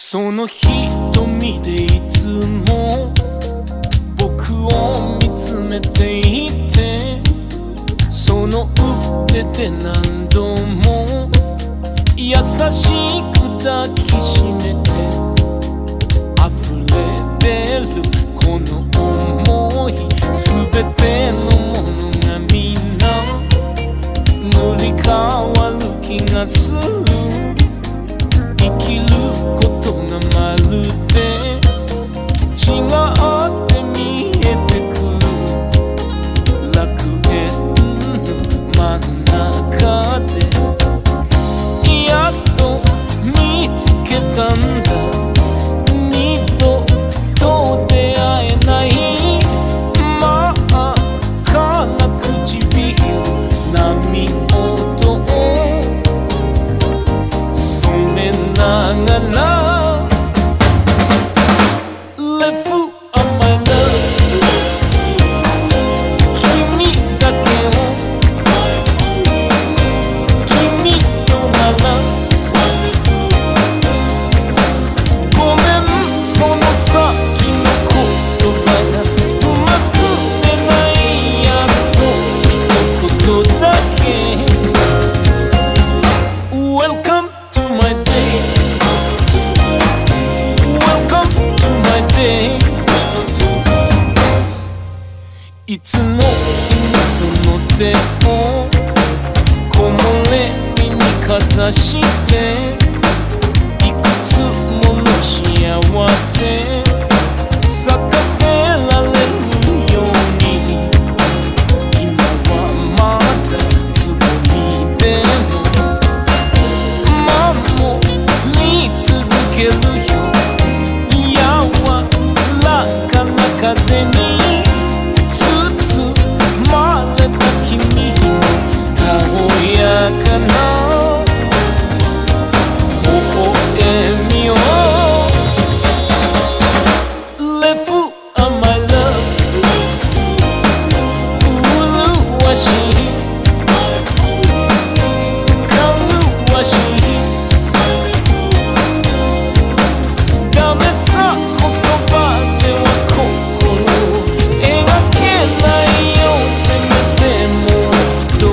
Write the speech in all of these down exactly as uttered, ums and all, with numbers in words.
その瞳でいつも僕を見つめていて、その腕で何度も優しく抱きしめて、溢れ出るこの想い、全てのものがみんな塗り替わる気がする。生きることがまるで違って見えてくる。楽園の真ん中でやっと見つけたんだ。二度と出会えない真っ赤な唇、波音を染めながら Let full of my love 君だけを君とならごめん、その先の言葉がうまく出ないやと一言だけ Welcome to my day Welcome to my day いつの日もその手を木漏れ日にかざしていくつもの幸せ咲かせられるように今はまだつぼみでも守り続けるよ。柔らかな風に包まれた君の軽やかな微笑みを Let full of my love 麗しいかわしいダメさ言葉では心を描けないよ。せめてもう一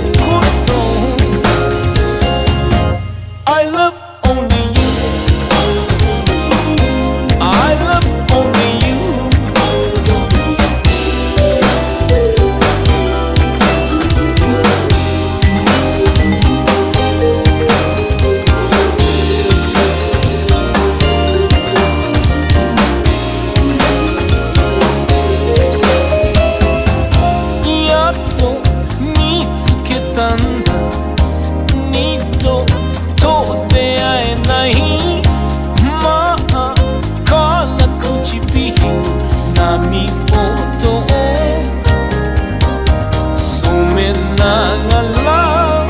言 I love only you I love only youやっと見つけたんだ。二度と出会えない真っ赤な唇、波音を染めながら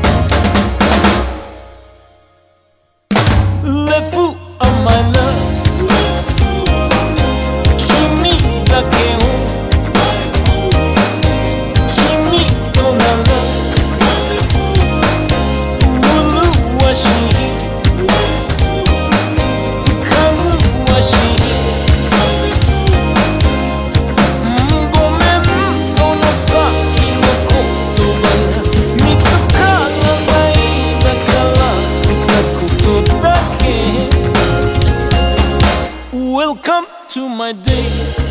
Let full of my love 君だけを君となら麗しいかわしいごめん、その先の言葉が見つからないだから二言だけ Welcome to my day